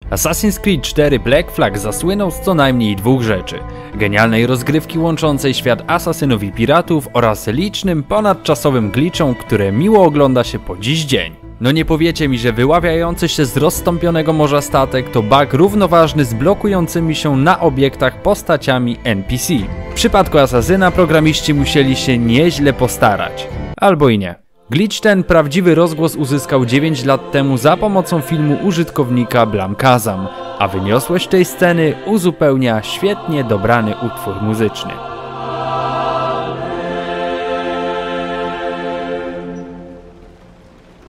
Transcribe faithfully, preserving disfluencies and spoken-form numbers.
Assassin's Creed cztery Black Flag zasłynął z co najmniej dwóch rzeczy: genialnej rozgrywki łączącej świat asasynów i piratów oraz licznym, ponadczasowym glitchom, które miło ogląda się po dziś dzień. No nie powiecie mi, że wyławiający się z rozstąpionego morza statek to bug równoważny z blokującymi się na obiektach postaciami N P C. W przypadku asasyna programiści musieli się nieźle postarać. Albo i nie. Glitch ten prawdziwy rozgłos uzyskał dziewięć lat temu za pomocą filmu użytkownika Blamkazam, a wyniosłość tej sceny uzupełnia świetnie dobrany utwór muzyczny.